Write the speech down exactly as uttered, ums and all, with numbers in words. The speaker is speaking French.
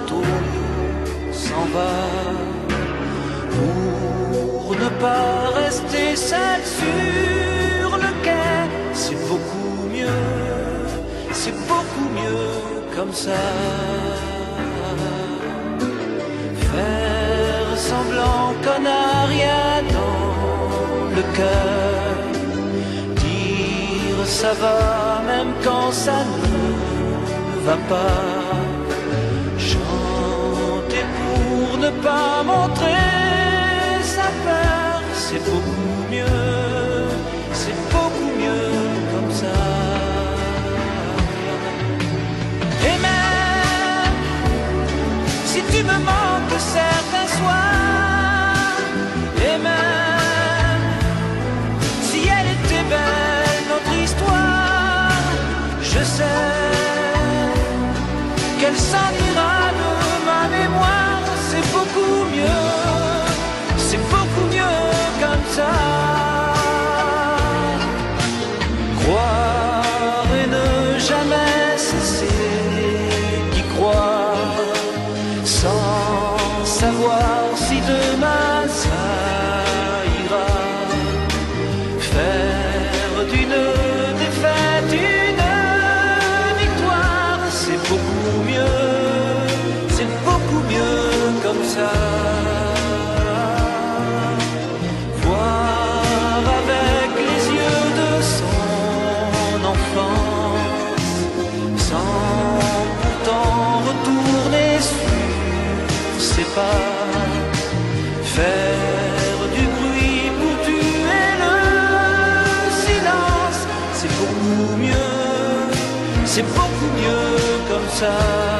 bateau s'en va, pour ne pas rester seul sur le quai. C'est beaucoup mieux, c'est beaucoup mieux comme ça. Faire semblant qu'on n'a rien dans le cœur, dire ça va même quand ça ne va pas, chanter pour ne pas montrer sa peur. C'est beaucoup mieux, c'est beaucoup mieux comme ça. Et même si tu me manques certains soirs, et même si elle était belle notre histoire, je sais qu'elle s'en ira de ma mémoire. C'est beaucoup mieux, c'est beaucoup mieux comme ça. Croire et ne jamais cesser d'y croire, sans savoir si demain ça ira. Faire d'une défaite une victoire, c'est beaucoup mieux, c'est beaucoup mieux comme ça. Voir avec les yeux de son enfance, sans pourtant retourner sur ses pas. Faire du bruit pour tuer le silence, c'est beaucoup mieux, c'est beaucoup mieux comme ça.